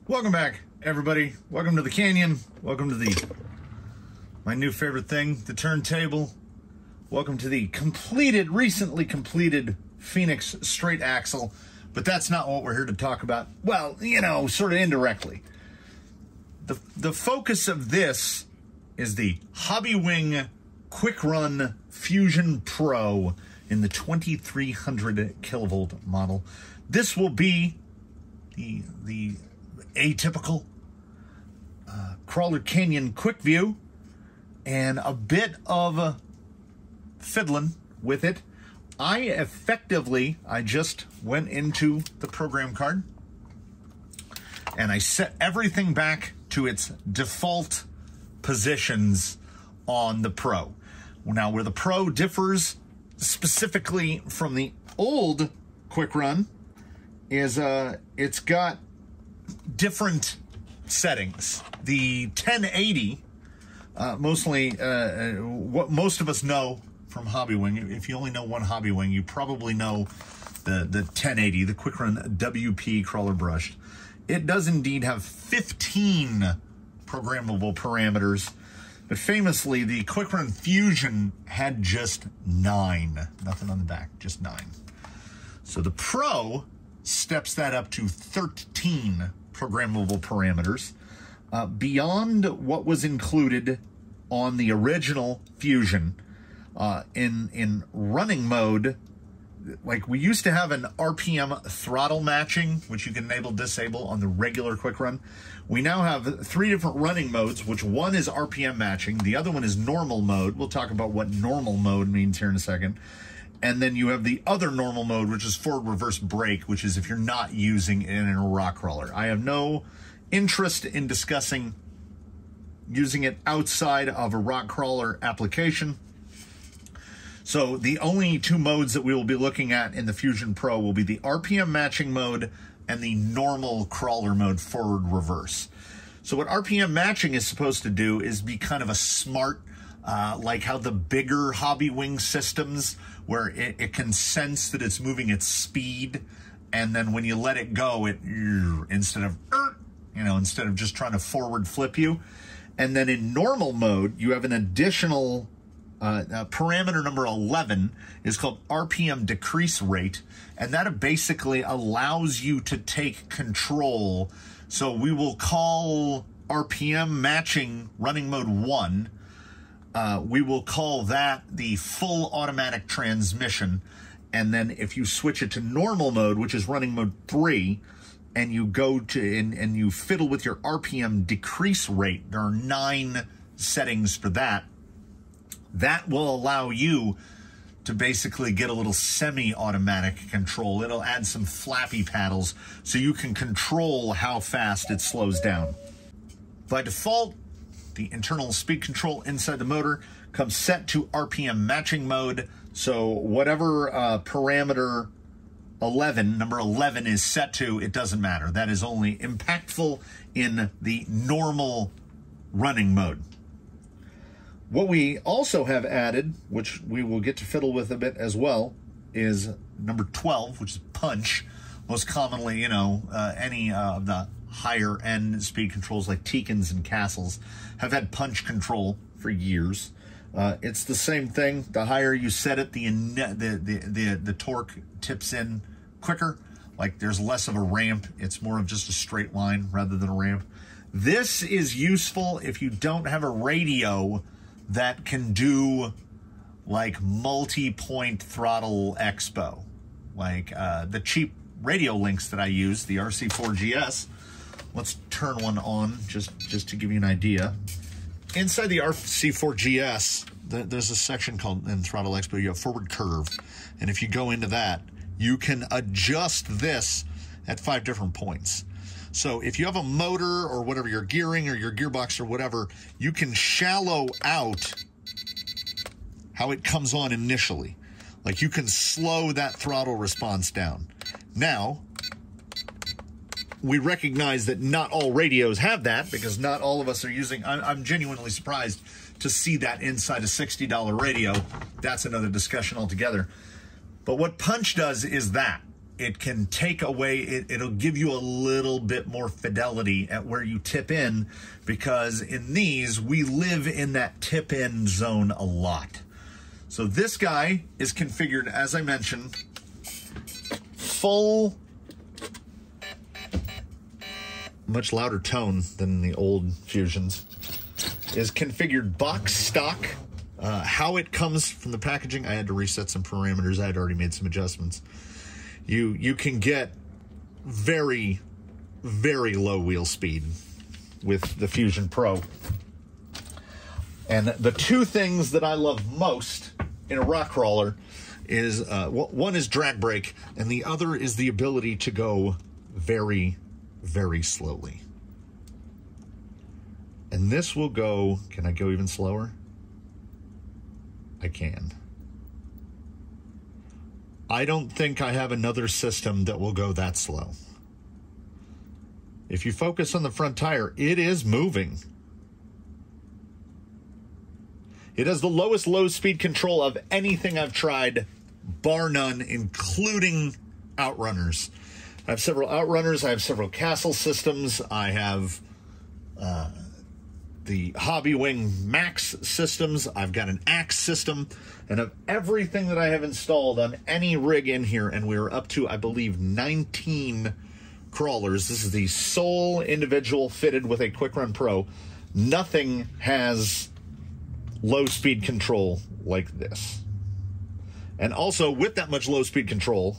Welcome back, everybody. Welcome to the canyon. Welcome to my new favorite thing, the turntable. Welcome to the recently completed Phoenix straight axle. But that's not what we're here to talk about. Well, you know, sort of indirectly. The focus of this is the Hobbywing Quicrun Fusion Pro in the 2300 kilovolt model. This will be the atypical crawler canyon quickview and a bit of fiddling with it. I just went into the program card and I set everything back to its default positions on the Pro. Now, where the Pro differs specifically from the old Quicrun is it's got different settings. The 1080, mostly what most of us know from Hobbywing. If you only know one Hobbywing, you probably know the 1080, the Quicrun WP crawler brushed. It does indeed have 15 programmable parameters, but famously the Quicrun Fusion had just 9. Nothing on the back, just 9. So the Pro steps that up to 13 programmable parameters, beyond what was included on the original Fusion. In running mode, like we used to have an RPM throttle matching, which you can enable, disable on the regular Quicrun. We now have 3 different running modes, which one is RPM matching, the other one is normal mode. We'll talk about what normal mode means here in a second. And then you have the other normal mode, which is forward reverse brake, which is if you're not using it in a rock crawler. I have no interest in discussing using it outside of a rock crawler application. So the only 2 modes that we will be looking at in the Fusion Pro will be the RPM matching mode and the normal crawler mode, forward reverse. So what RPM matching is supposed to do is be kind of a smart, like how the bigger Hobbywing systems, where it can sense that it's moving at speed, and then when you let it go, it instead of just trying to forward flip you. And then in normal mode, you have an additional parameter number 11 is called RPM decrease rate, and that basically allows you to take control. So we will call RPM matching running mode 1. We will call that the full automatic transmission. And then if you switch it to normal mode, which is running mode 3, and you go to and you fiddle with your RPM decrease rate, there are 9 settings for that. That will allow you to basically get a little semi-automatic control. It'll add some flappy paddles so you can control how fast it slows down. By default, the internal speed control inside the motor comes set to RPM matching mode. So whatever parameter number 11 is set to, it doesn't matter. That is only impactful in the normal running mode. What we also have added, which we will get to fiddle with a bit as well, is number 12, which is punch. Most commonly, you know, any of the higher end speed controls like Tikens and Castles have had punch control for years. It's the same thing. The higher you set it, the torque tips in quicker. Like there's less of a ramp. It's more of just a straight line rather than a ramp. This is useful if you don't have a radio that can do like multi-point throttle expo. Like the cheap radio links that I use, the RC4GS. Let's turn one on just to give you an idea. Inside the RC4GS, there's a section called in throttle expo, you have forward curve. And if you go into that, you can adjust this at 5 different points. So if you have a motor or whatever, your gearing or your gearbox or whatever, you can shallow out how it comes on initially. Like you can slow that throttle response down. Now, we recognize that not all radios have that because not all of us are using, I'm genuinely surprised to see that inside a $60 radio. That's another discussion altogether. But what punch does is that. it can take away, it'll give you a little bit more fidelity at where you tip in, because in these, we live in that tip in zone a lot. So this guy is configured, as I mentioned, full, much louder tone than the old Fusions, is configured box stock. How it comes from the packaging, I had to reset some parameters. I had already made some adjustments. You can get very, very low wheel speed with the Fusion Pro. And the two things that I love most in a rock crawler is, one is drag brake, and the other is the ability to go very, very slowly. And this will go, can I go even slower? I can. I don't think I have another system that will go that slow. If you focus on the front tire, it is moving. It has the lowest low speed control of anything I've tried, bar none, including Outrunners. I have several Outrunners, I have several Castle systems, I have the Hobbywing Max systems, I've got an Axe system, and of everything that I have installed on any rig in here, and we're up to, I believe, 19 crawlers. This is the sole individual fitted with a Quicrun Pro. Nothing has low speed control like this. And also, with that much low speed control,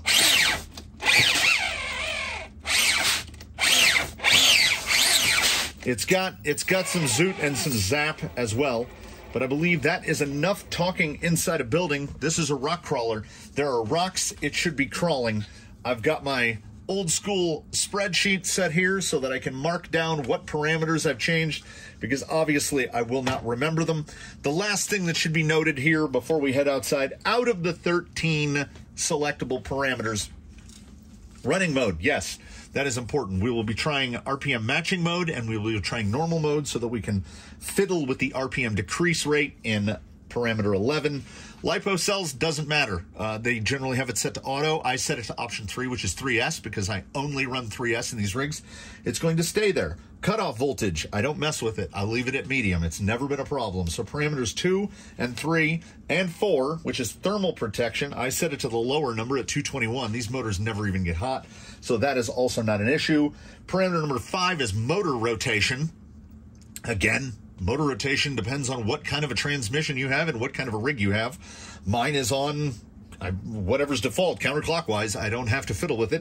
it's got some zoot and some zap as well, but I believe that is enough talking inside a building. This is a rock crawler. There are rocks it should be crawling. I've got my old school spreadsheet set here so that I can mark down what parameters I've changed, because obviously I will not remember them. The last thing that should be noted here before we head outside, out of the 13 selectable parameters, running mode, yes, that is important. We will be trying RPM matching mode, and we will be trying normal mode so that we can fiddle with the RPM decrease rate in parameter 11. LiPo cells doesn't matter. They generally have it set to auto. I set it to option 3, which is 3S, because I only run 3S in these rigs. It's going to stay there. Cutoff voltage, I don't mess with it. I leave it at medium. It's never been a problem. So parameters 2 and 3 and 4, which is thermal protection, I set it to the lower number at 221. These motors never even get hot, so that is also not an issue. Parameter number 5 is motor rotation. Again, motor rotation depends on what kind of a transmission you have and what kind of a rig you have. Mine is on whatever's default, counterclockwise. I don't have to fiddle with it.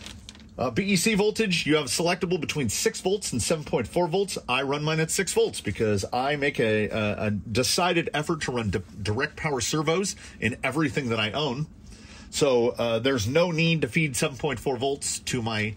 BEC voltage, you have selectable between 6 volts and 7.4 volts. I run mine at 6 volts because I make a decided effort to run direct power servos in everything that I own. So there's no need to feed 7.4 volts to my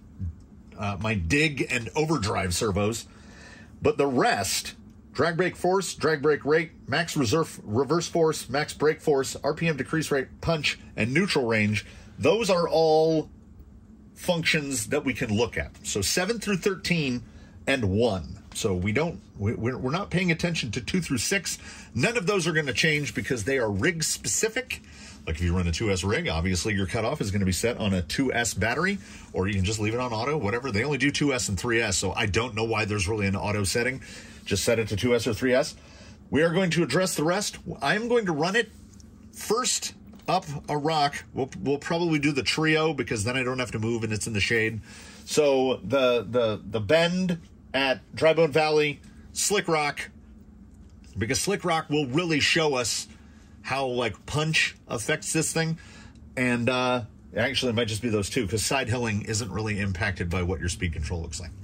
my dig and overdrive servos. But the rest, drag brake force, drag brake rate, max reverse force, max brake force, RPM decrease rate, punch, and neutral range, those are all functions that we can look at. So 7 through 13 and 1. So we're not paying attention to 2 through 6. None of those are going to change because they are rig specific. Like if you run a 2S rig, obviously your cutoff is going to be set on a 2S battery, or you can just leave it on auto, whatever. They only do 2S and 3S, so I don't know why there's really an auto setting. Just set it to 2S or 3S. We are going to address the rest. I'm going to run it first up a rock. We'll probably do the trio because then I don't have to move and it's in the shade. So the bend at Dry Bone Valley, Slick Rock, because Slick Rock will really show us how like punch affects this thing. And actually it might just be those two, because side hilling isn't really impacted by what your speed control looks like.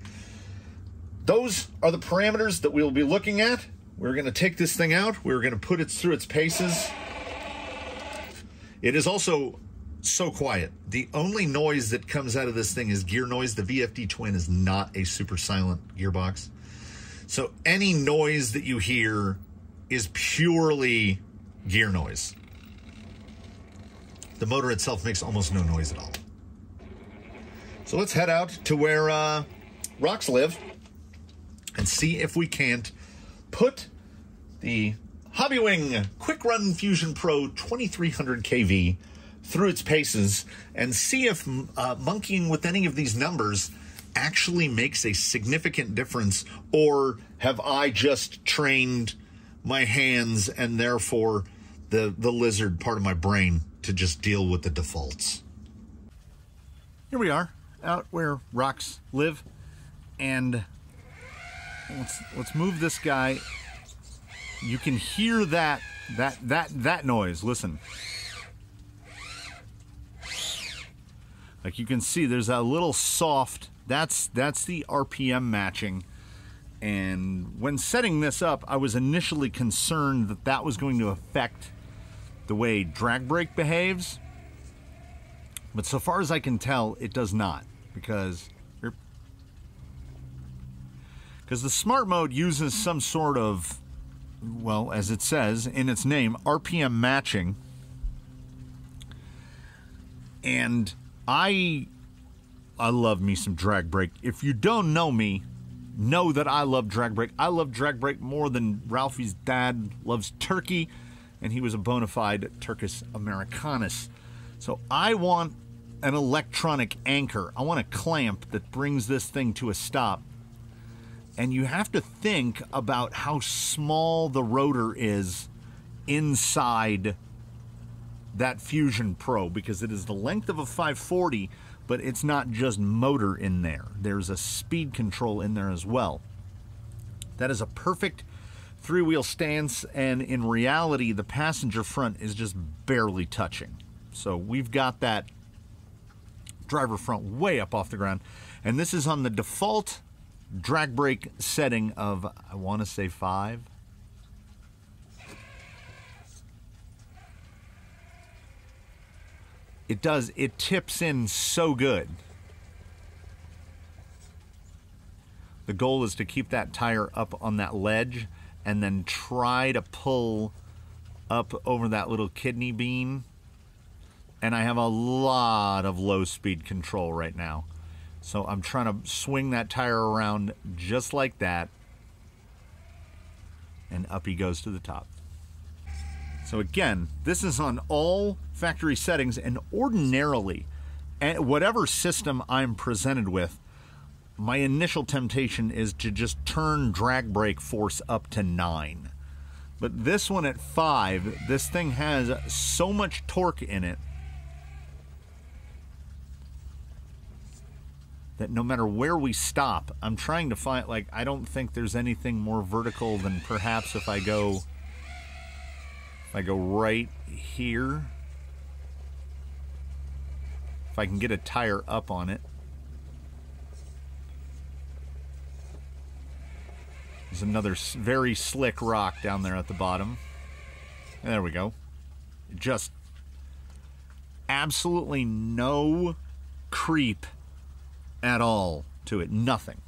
Those are the parameters that we'll be looking at. We're going to take this thing out. We're going to put it through its paces. It is also so quiet. The only noise that comes out of this thing is gear noise. The VFD Twin is not a super silent gearbox. So any noise that you hear is purely gear noise. The motor itself makes almost no noise at all. So let's head out to where rocks live and see if we can't put the Hobbywing Quicrun Fusion Pro 2300 kV through its paces and see if monkeying with any of these numbers actually makes a significant difference, or have I just trained my hands and therefore the lizard part of my brain to just deal with the defaults. Here we are, out where rocks live, and let's move this guy. You can hear that noise. Listen. Like you can see, there's a little soft. That's the RPM matching. And when setting this up, I was initially concerned that that was going to affect the way drag brake behaves. But so far as I can tell, it does not, because the smart mode uses some sort of, well, as it says in its name, RPM matching. And I love me some drag brake. If you don't know me, know that I love drag brake. I love drag brake more than Ralphie's dad loves turkey, and he was a bona fide Turkish Americanus. So I want an electronic anchor. I want a clamp that brings this thing to a stop. And you have to think about how small the rotor is inside that Fusion Pro, because it is the length of a 540, but it's not just motor in there. There's a speed control in there as well. That is a perfect three-wheel stance, and in reality, the passenger front is just barely touching. So we've got that driver front way up off the ground, and this is on the default drag brake setting of, I want to say 5. It tips in so good. The goal is to keep that tire up on that ledge and then try to pull up over that little kidney bean. And I have a lot of low speed control right now. So I'm trying to swing that tire around just like that. And up he goes to the top. So again, this is on all factory settings, and ordinarily, whatever system I'm presented with, my initial temptation is to just turn drag brake force up to 9. But this one at 5, this thing has so much torque in it that no matter where we stop, I'm trying to find, like, I don't think there's anything more vertical than perhaps if I go right here, if I can get a tire up on it. There's another very slick rock down there at the bottom. And there we go. Just absolutely no creep at all to it. Nothing.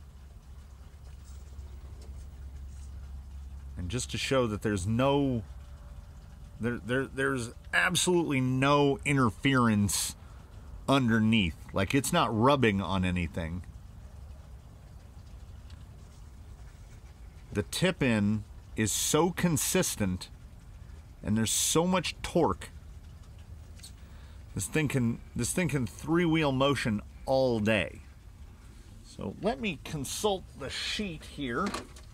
And just to show that there's no... There's absolutely no interference underneath. Like, it's not rubbing on anything. The tip-in is so consistent, and there's so much torque. This thing can three-wheel motion all day. So let me consult the sheet here.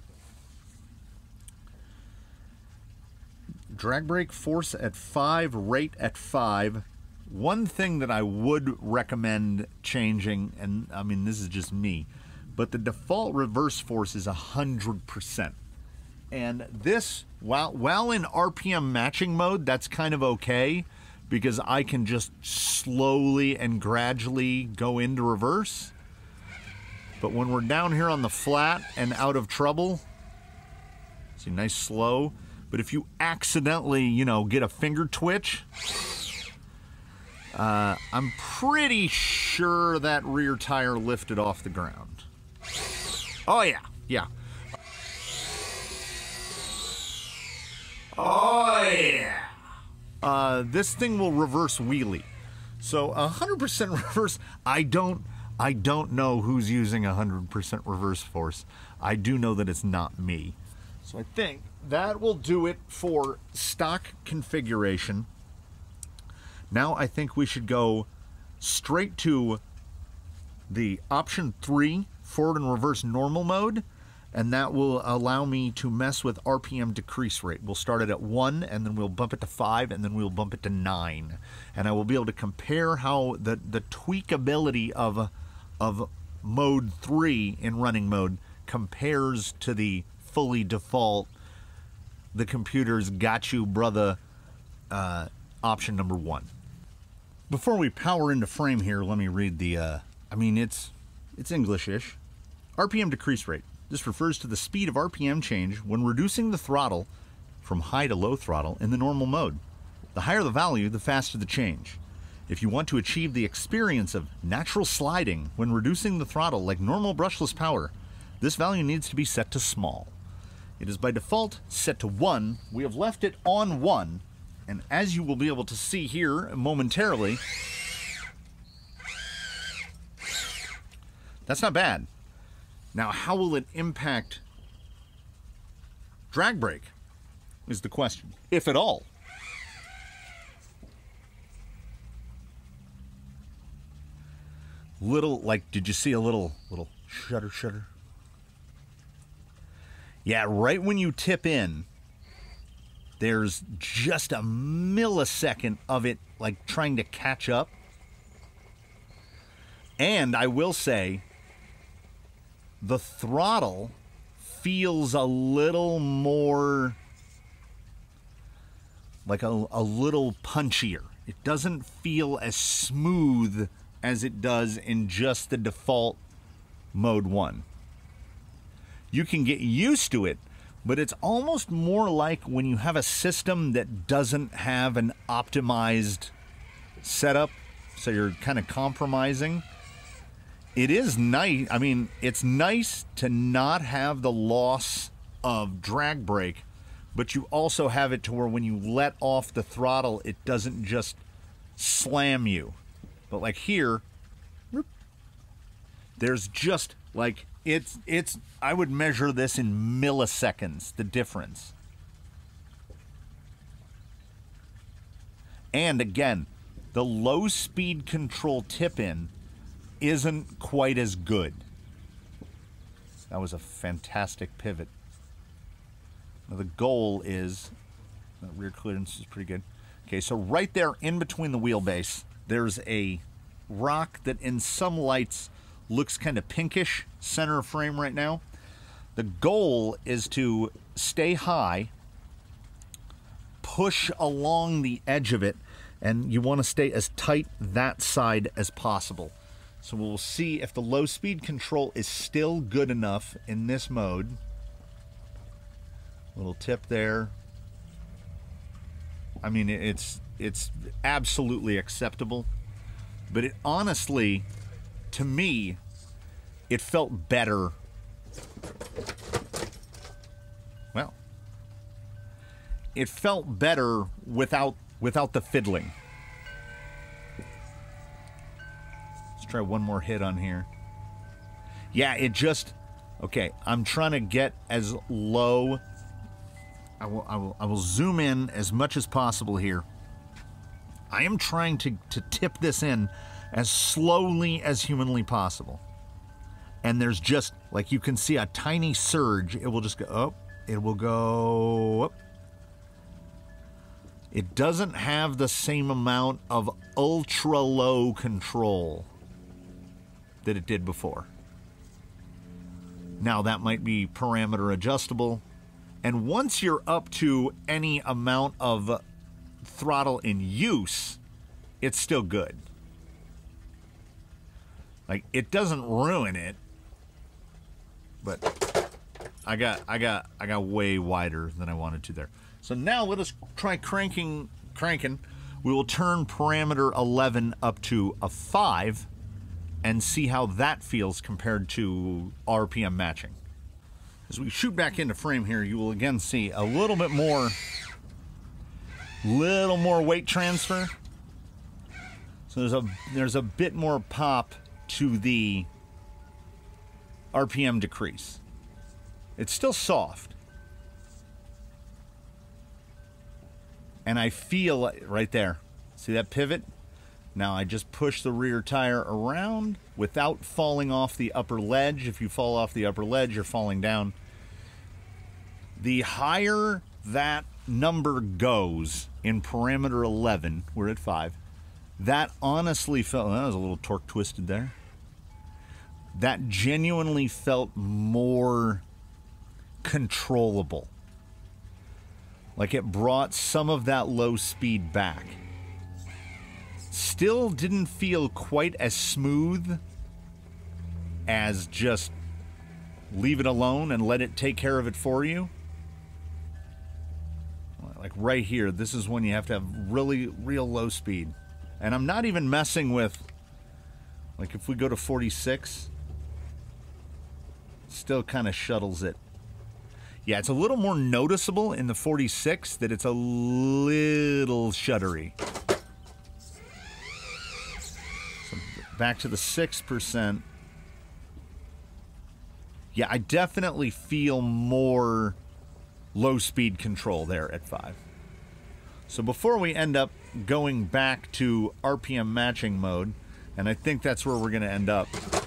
Drag brake force at 5, rate at 5. One thing that I would recommend changing, and I mean this is just me, but the default reverse force is 100%. And this, while in RPM matching mode, that's kind of okay, because I can just slowly and gradually go into reverse. But when we're down here on the flat and out of trouble, see, nice slow. But if you accidentally, you know, get a finger twitch, I'm pretty sure that rear tire lifted off the ground. Oh yeah, yeah. Oh yeah. This thing will reverse wheelie. So 100% reverse. I don't know who's using 100% reverse force. I do know that it's not me. So I think that will do it for stock configuration. Now I think we should go straight to the option 3, forward and reverse normal mode, and that will allow me to mess with RPM decrease rate. We'll start it at 1, and then we'll bump it to 5, and then we'll bump it to 9. And I will be able to compare how the tweakability of mode 3 in running mode compares to the fully default, the computer's got you brother option number 1. Before we power into frame here, let me read the, I mean, it's English-ish. RPM decrease rate. This refers to the speed of RPM change when reducing the throttle from high to low throttle in the normal mode. The higher the value, the faster the change. If you want to achieve the experience of natural sliding when reducing the throttle like normal brushless power, this value needs to be set to small. It is by default set to 1. We have left it on 1, and as you will be able to see here momentarily, that's not bad. Now, how will it impact drag brake is the question, if at all. Little, like, did you see a little shudder? Yeah, right when you tip in, there's just a millisecond of it, like, trying to catch up. And I will say, the throttle feels a little more, like a little punchier. It doesn't feel as smooth as it does in just the default mode 1. You can get used to it, but it's almost more like when you have a system that doesn't have an optimized setup, so you're kind of compromising. It is nice. I mean, it's nice to not have the loss of drag brake, but you also have it to where when you let off the throttle, it doesn't just slam you. But like here, there's just like, it's I would measure this in milliseconds, the difference. And again, the low speed control tip-in isn't quite as good. That was a fantastic pivot. Now the goal is, the rear clearance is pretty good. Okay, so right there in between the wheelbase, there's a rock that in some lights looks kind of pinkish, center of frame right now. The goal is to stay high, push along the edge of it, and you want to stay as tight that side as possible. So we'll see if the low speed control is still good enough in this mode. Little tip there. I mean, it's absolutely acceptable. But it honestly, to me, it felt better. Well, it felt better without the fiddling. Try one more hit on here. Yeah, it just, okay, I'm trying to get as low. I will zoom in as much as possible here. I am trying to tip this in as slowly as humanly possible. And there's just, like, you can see a tiny surge. It will just go up. It will go up. It doesn't have the same amount of ultra low control that it did before. Now that might be parameter adjustable, and once you're up to any amount of throttle in use, it's still good. Like, it doesn't ruin it, but I got way wider than I wanted to there. So now let us try cranking. We will turn parameter 11 up to a 5 and see how that feels compared to RPM matching. As we shoot back into frame here, you will again see a little bit more, weight transfer. So there's a bit more pop to the RPM decrease. It's still soft. And I feel right there, See that pivot? Now I just push the rear tire around without falling off the upper ledge. If you fall off the upper ledge, you're falling down. The higher that number goes in parameter 11, we're at 5, that honestly felt, that was a little torque twisted there. That genuinely felt more controllable. Like it brought some of that low speed back. Still didn't feel quite as smooth as just leave it alone and let it take care of it for you. Like right here, this is when you have to have really real low speed. And I'm not even messing with, like if we go to 46, still kind of shuttles it. Yeah, it's a little more noticeable in the 46 that it's a little shuddery. So back to the 6%. Yeah, I definitely feel more low speed control there at 5. So before we end up going back to RPM matching mode, and I think that's where we're going to end up.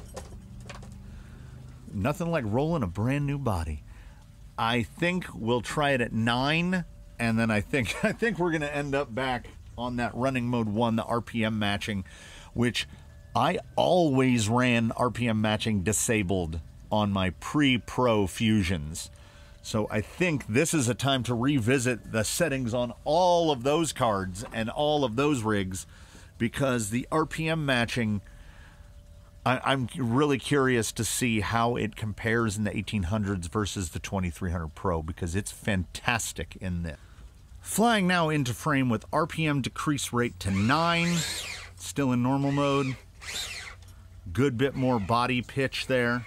Nothing like rolling a brand new body. I think we'll try it at 9, and then I think we're going to end up back on that running mode 1, the RPM matching, which I always ran RPM matching disabled on my pre-pro Fusions. So I think this is a time to revisit the settings on all of those cards and all of those rigs, because the RPM matching, I'm really curious to see how it compares in the 1800s versus the 2300 Pro, because it's fantastic in this. Flying now into frame with RPM decrease rate to 9, still in normal mode. Good bit more body pitch there.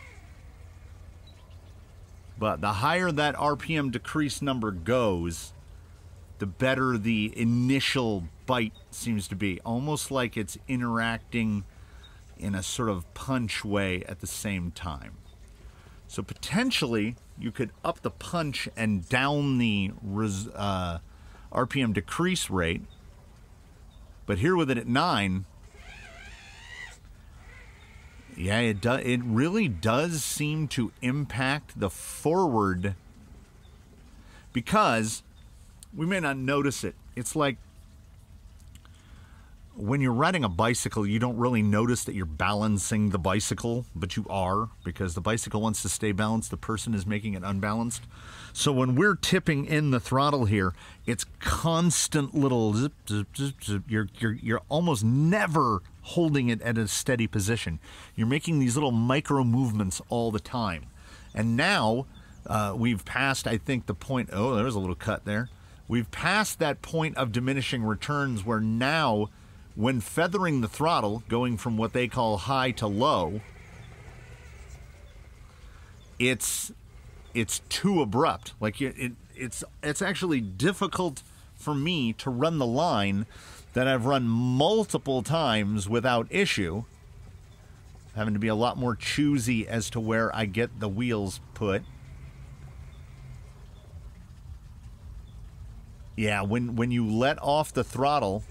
But the higher that RPM decrease number goes, the better the initial bite seems to be. Almost like it's interacting in a sort of punch way at the same time. So potentially, you could up the punch and down the RPM decrease rate. But here with it at 9, yeah, it really does seem to impact the forward, because we may not notice it. It's like when you're riding a bicycle, you don't really notice that you're balancing the bicycle, but you are, because the bicycle wants to stay balanced. The person is making it unbalanced. So when we're tipping in the throttle here, it's constant little zip, zip, zip, zip. You're almost never holding it at a steady position. You're making these little micro movements all the time. And now we've passed, I think, the point, oh, there's a little cut there. We've passed that point of diminishing returns where now, when feathering the throttle, going from what they call high to low, it's too abrupt. Like it's actually difficult for me to run the line that I've run multiple times without issue. Having to be a lot more choosy as to where I get the wheels put. Yeah, when you let off the throttle,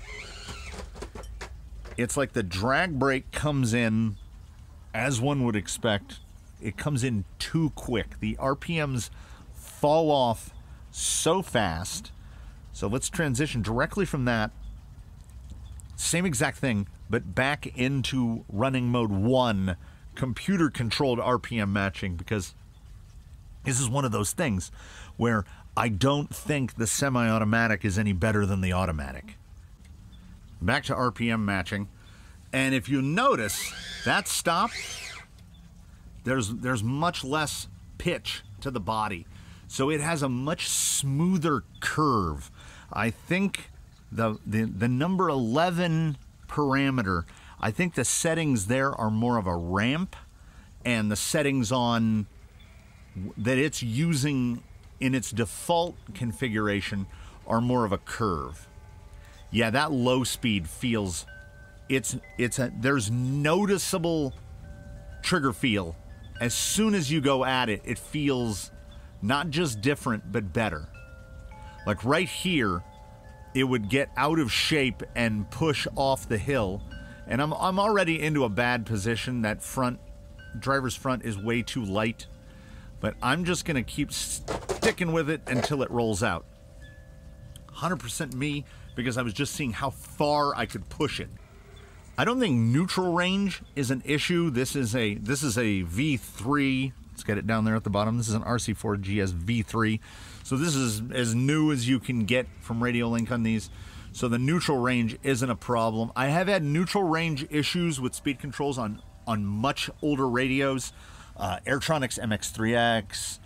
it's like the drag brake comes in, as one would expect, it comes in too quick. The RPMs fall off so fast. So let's transition directly from that. Same exact thing, but back into running mode 1, computer-controlled RPM matching, because this is one of those things where I don't think the semi-automatic is any better than the automatic. Back to RPM matching, and if you notice that stop, there's much less pitch to the body, so it has a much smoother curve. I think the number 11 parameter, I think the settings there are more of a ramp, and the settings on that it's using in its default configuration are more of a curve. Yeah, that low speed feels, there's noticeable trigger feel. As soon as you go at it, it feels not just different, but better. Like right here, it would get out of shape and push off the hill. And I'm already into a bad position. That driver's front is way too light. But I'm just going to keep sticking with it until it rolls out. 100% me, because I was just seeing how far I could push it. I don't think neutral range is an issue. This is a V3. Let's get it down there at the bottom. This is an RC4 GS V3. So this is as new as you can get from Radiolink on these. So the neutral range isn't a problem. I have had neutral range issues with speed controls on much older radios. Airtronics MX3X,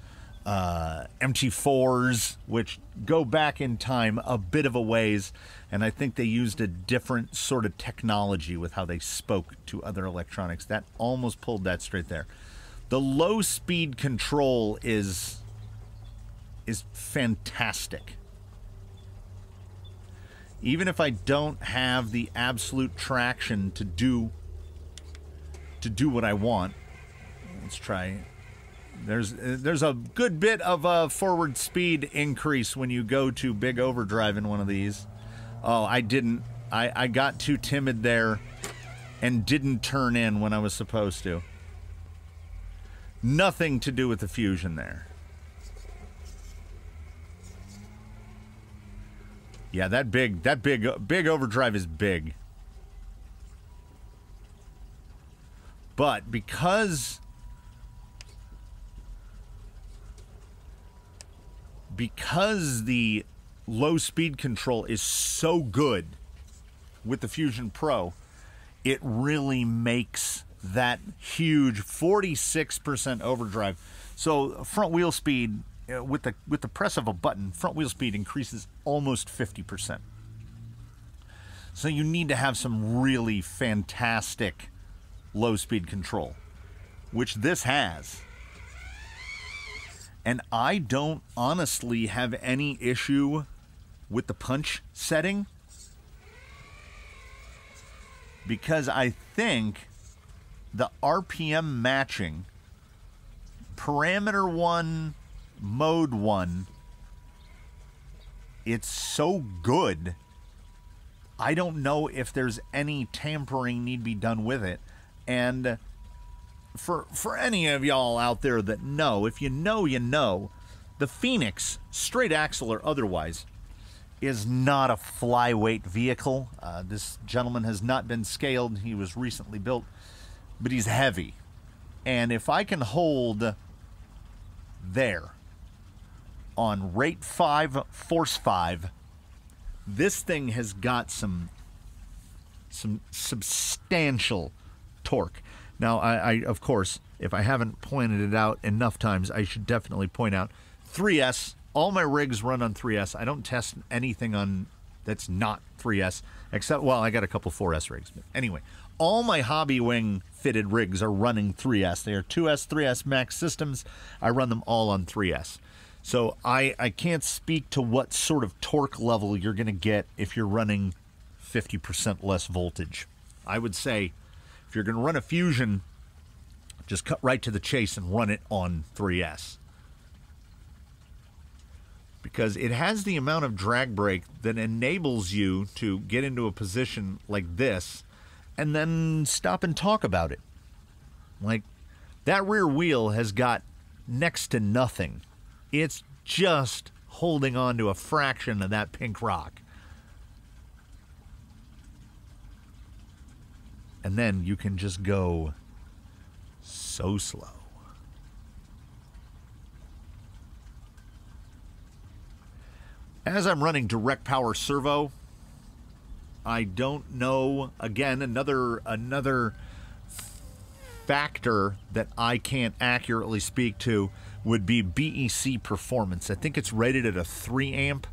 MT4s, which go back in time a bit of a ways, and I think they used a different sort of technology with how they spoke to other electronics. That almost pulled that straight there. The low speed control is fantastic. Even if I don't have the absolute traction to do what I want. Let's try. There's a good bit of a forward speed increase when you go to big overdrive in one of these. Oh, I didn't. I got too timid there and didn't turn in when I was supposed to. Nothing to do with the Fusion there. Yeah, that big overdrive is big. But because the low speed control is so good with the Fusion Pro, it really makes that huge 46% overdrive. So front wheel speed, with the press of a button, front wheel speed increases almost 50%. So you need to have some really fantastic low speed control, which this has. And I don't honestly have any issue with the punch setting, because I think the RPM matching, parameter 1, mode 1, it's so good. I don't know if there's any tampering need be done with it. And for any of y'all out there that know, if you know, you know, the Phoenix, straight axle or otherwise, is not a flyweight vehicle. This gentleman has not been scaled. He was recently built, but he's heavy. And if I can hold there on rate 5, force 5, this thing has got some substantial torque. Now, I of course, if I haven't pointed it out enough times, I should definitely point out 3S. All my rigs run on 3S. I don't test anything on that's not 3S, except, well, I got a couple 4S rigs. But anyway, all my Hobbywing fitted rigs are running 3S. They are 2S, 3S Max systems. I run them all on 3S. So I can't speak to what sort of torque level you're going to get if you're running 50% less voltage. I would say if you're going to run a Fusion, just cut right to the chase and run it on 3S. Because it has the amount of drag brake that enables you to get into a position like this and then stop and talk about it. Like, that rear wheel has got next to nothing. It's just holding on to a fraction of that pink rock. And then you can just go so slow. As I'm running direct power servo, I don't know, again, another factor that I can't accurately speak to would be BEC performance. I think it's rated at a 3 amp,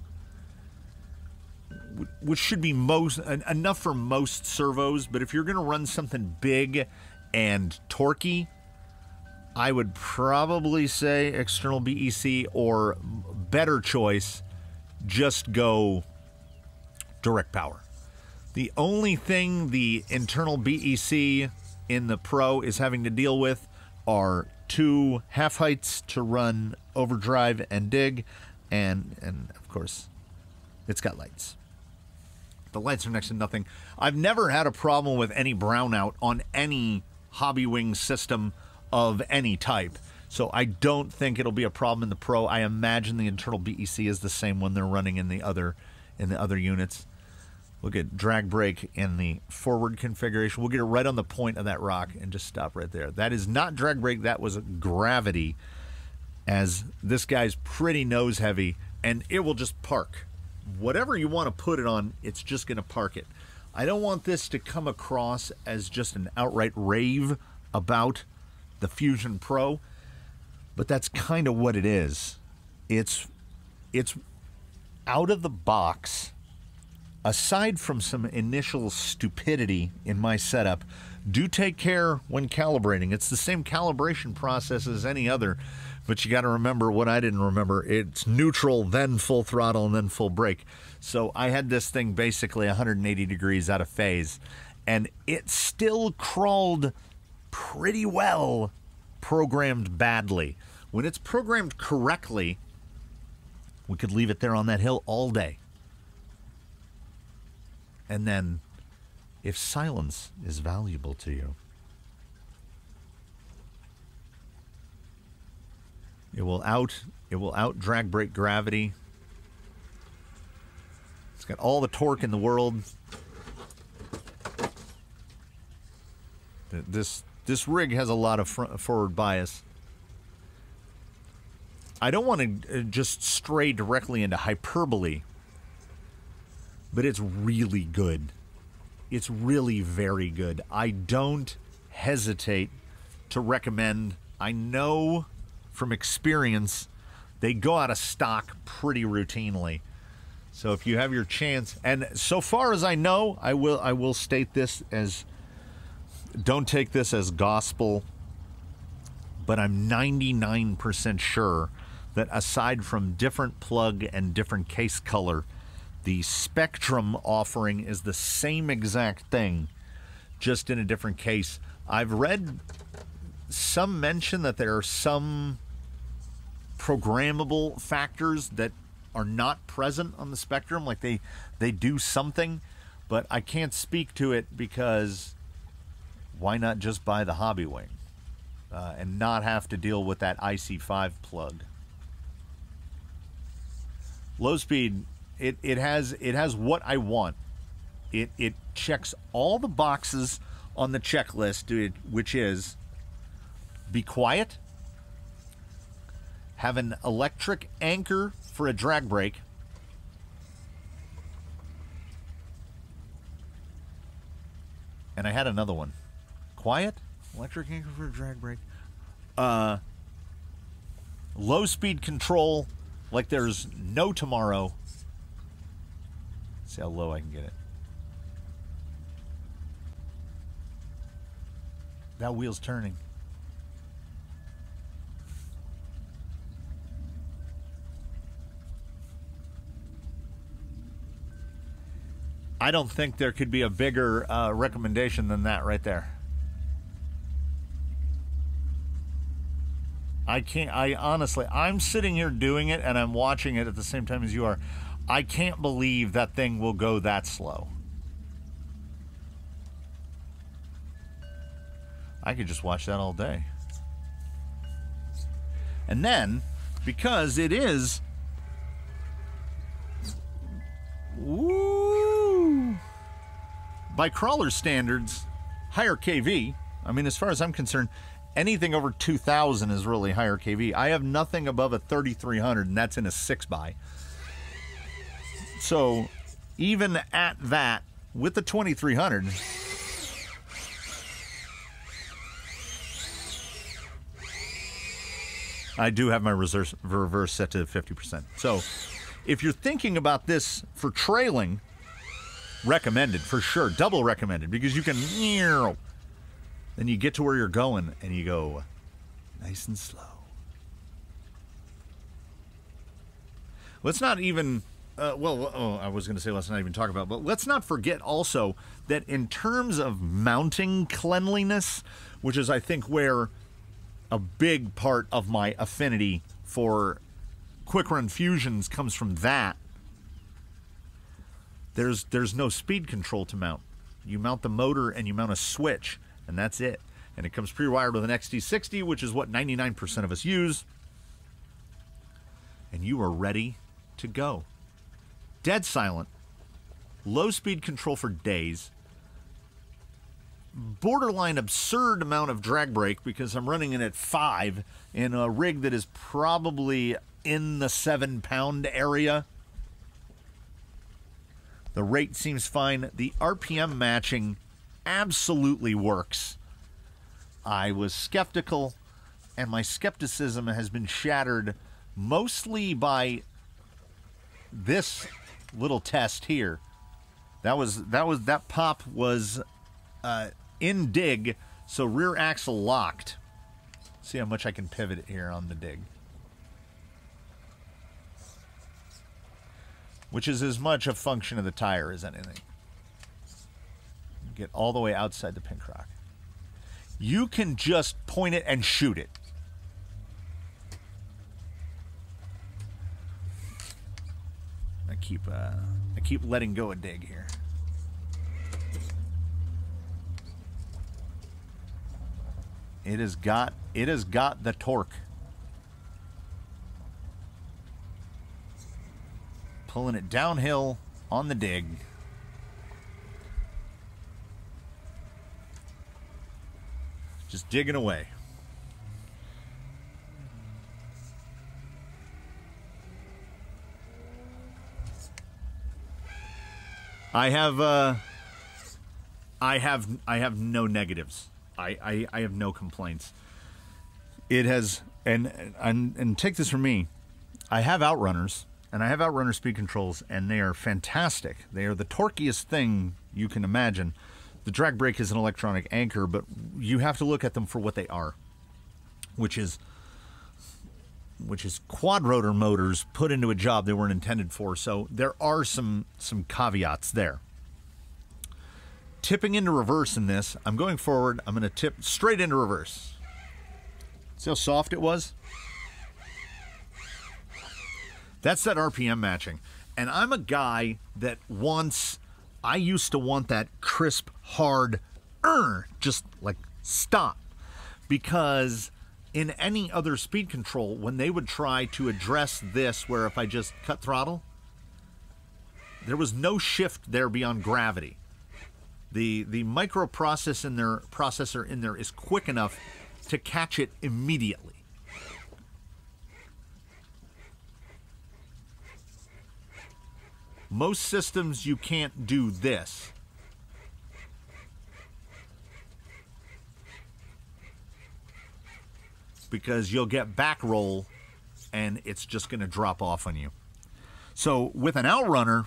which should be enough for most servos, but if you're going to run something big and torquey, I would probably say external BEC, or better choice, just go direct power. The only thing the internal BEC in the Pro is having to deal with are 2 half heights to run overdrive and dig, and of course it's got lights. The lights are next to nothing. I've never had a problem with any brownout on any Hobbywing system of any type. So I don't think it'll be a problem in the Pro. I imagine the internal BEC is the same one they're running in the other units. Look at drag brake in the forward configuration. We'll get it right on the point of that rock and just stop right there. That is not drag brake, that was gravity, as this guy's pretty nose heavy, and it will just park. Whatever you want to put it on, it's just going to park it. I don't want this to come across as just an outright rave about the Fusion Pro, but that's kind of what it is. It's out of the box. Aside from some initial stupidity in my setup, do take care when calibrating. It's the same calibration process as any other, but you got to remember what I didn't remember. It's neutral, then full throttle, and then full brake. So I had this thing basically 180 degrees out of phase, and it still crawled pretty well, programmed badly. When it's programmed correctly, we could leave it there on that hill all day. And then, if silence is valuable to you, it will out drag brake gravity. It's got all the torque in the world. This rig has a lot of forward bias. I don't want to just stray directly into hyperbole, but it's really good. It's really very good. I don't hesitate to recommend. I know from experience they go out of stock pretty routinely. So if you have your chance, and so far as I know, I will state this as, don't take this as gospel, but I'm 99% sure that aside from different plug and different case color, the Spectrum offering is the same exact thing, just in a different case. I've read some mention that there are some programmable factors that are not present on the Spectrum, like they do something, but I can't speak to it because why not just buy the Hobbywing and not have to deal with that IC5 plug? Low speed, it has what I want. It checks all the boxes on the checklist, which is be quiet, have an electric anchor for a drag brake, and I had another one. Quiet, electric anchor for a drag brake, low speed control like there's no tomorrow. See how low I can get it. That wheel's turning. I don't think there could be a bigger recommendation than that right there. I honestly, I'm sitting here doing it and I'm watching it at the same time as you are. I can't believe that thing will go that slow. I could just watch that all day. And then, because it is, woo, by crawler standards, higher KV. I mean, as far as I'm concerned, anything over 2,000 is really higher KV. I have nothing above a 3,300, and that's in a 6x. So, even at that, with the 2,300, I do have my reverse set to 50%. So, if you're thinking about this for trailing, recommended for sure, double recommended, because you can, then you get to where you're going and you go nice and slow. Let's not even, I was going to say let's not even talk about, but let's not forget also that in terms of mounting cleanliness, which is I think where a big part of my affinity for Quicrun Fusions comes from, that there's no speed control to mount. You mount the motor and you mount a switch, and that's it. And it comes pre-wired with an XT60, which is what 99% of us use. And you are ready to go. Dead silent. Low speed control for days. Borderline absurd amount of drag brake because I'm running it at 5 in a rig that is probably in the 7-pound area. The rate seems fine. The RPM matching absolutely works. I was skeptical, and my skepticism has been shattered mostly by this little test here. That pop was in dig, so rear axle locked. See how much I can pivot it here on the dig. Which is as much a function of the tire as anything. Get all the way outside the pink rock. You can just point it and shoot it. I keep letting go of dig here. It has got the torque. Pulling it downhill on the dig. Just digging away. I have no negatives. I have no complaints. It has, and take this from me, I have Outrunners, and I have Outrunner speed controls, and they are fantastic. They are the torquiest thing you can imagine. The drag brake is an electronic anchor, but you have to look at them for what they are, which is quad rotor motors put into a job they weren't intended for. So there are some caveats there. Tipping into reverse in this, I'm going forward, I'm going to tip straight into reverse. See how soft it was? That's that RPM matching. And I'm a guy that I used to want that crisp, hard, just like stop. Because in any other speed control, when they would try to address this, where if I just cut throttle, there was no shift there beyond gravity. The processor in there is quick enough to catch it immediately. Most systems you can't do this. Because you'll get back roll and it's just going to drop off on you. So with an Outrunner,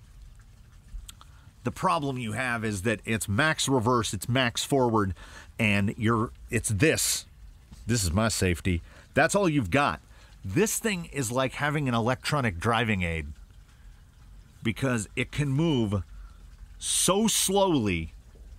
the problem you have is that it's max reverse, it's max forward, and it's this. This is my safety. That's all you've got. This thing is like having an electronic driving aid because it can move so slowly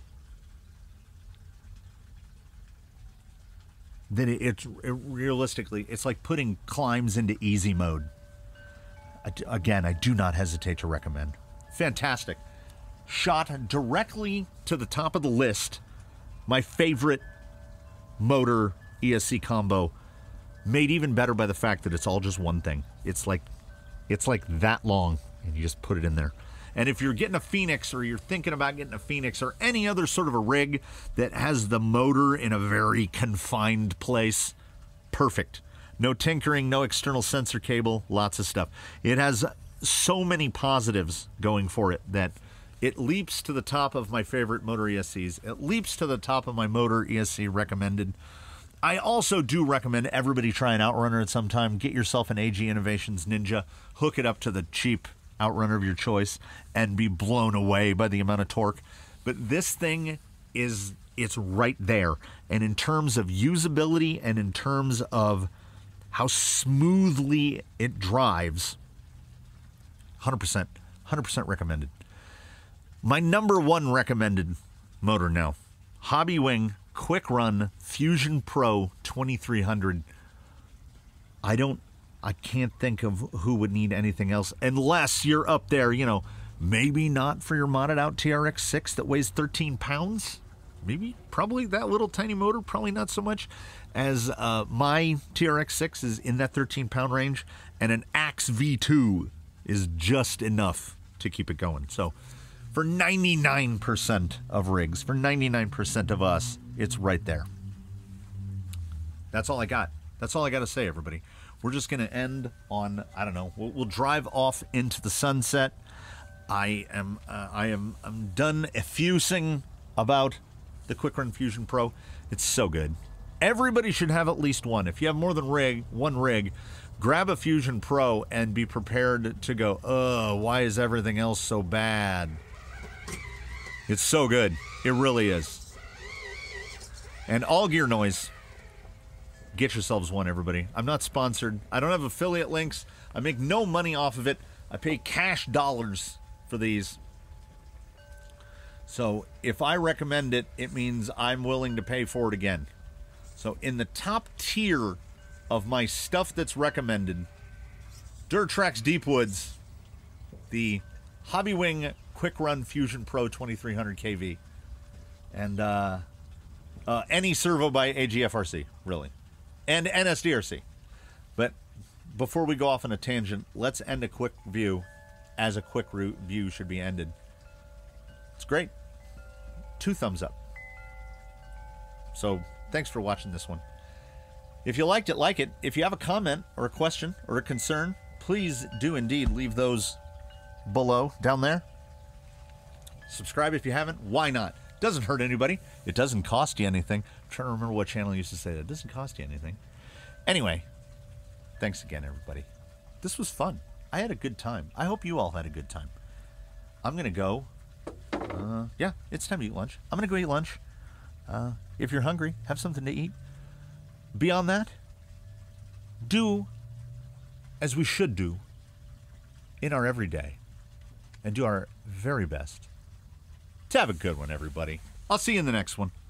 that realistically, it's like putting climbs into easy mode. Again, I do not hesitate to recommend. Fantastic. Shot directly to the top of the list. My favorite motor ESC combo, made even better by the fact that it's all just one thing. It's like that long, and you just put it in there. And if you're getting a Phoenix, or you're thinking about getting a Phoenix, or any other sort of a rig that has the motor in a very confined place, perfect. No tinkering, no external sensor cable, lots of stuff. It has so many positives going for it that it leaps to the top of my favorite motor ESCs. It leaps to the top of my motor ESC recommended. I also do recommend everybody try an Outrunner at some time. Get yourself an AG Innovations Ninja. Hook it up to the cheap Outrunner of your choice and be blown away by the amount of torque. But this thing it's right there. And in terms of usability and in terms of how smoothly it drives, 100% recommended. My number one recommended motor now, Hobbywing Quicrun Fusion Pro 2300. I can't think of who would need anything else unless you're up there, Maybe not for your modded out TRX-6 that weighs 13 pounds. Maybe, probably that little tiny motor, probably not so much, as my TRX-6 is in that 13-pound range, and an Axe V2 is just enough to keep it going. So for 99% of rigs, for 99% of us, it's right there. That's all I got. That's all I got to say, everybody. We're just going to end on, I don't know, we'll drive off into the sunset. I'm done effusing about the Quicrun Fusion Pro. It's so good. Everybody should have at least one. If you have more than one rig, grab a Fusion Pro and be prepared to go, oh, why is everything else so bad? It's so good. It really is. And all gear noise. Get yourselves one, everybody. I'm not sponsored. I don't have affiliate links. I make no money off of it. I pay cash dollars for these. So if I recommend it, it means I'm willing to pay for it again. So in the top tier of my stuff that's recommended, Durtrax Deepwoods, the Hobbywing Quicrun Fusion Pro 2300 kV, and any servo by AGFRC, really, and NSDRC. But before we go off on a tangent, let's end a quick view as a quick view should be ended. It's great. 2 thumbs up. So thanks for watching this one. If you liked it, like it. If you have a comment or a question or a concern, please do indeed leave those below, down there. Subscribe if you haven't. Why not? Doesn't hurt anybody. It doesn't cost you anything. I'm trying to remember what channel used to say that. It doesn't cost you anything. Anyway, thanks again, everybody. This was fun. I had a good time. I hope you all had a good time. I'm going to go. Yeah, it's time to eat lunch. I'm going to go eat lunch. If you're hungry, have something to eat. Beyond that, do as we should do in our everyday and do our very best to have a good one, everybody. I'll see you in the next one.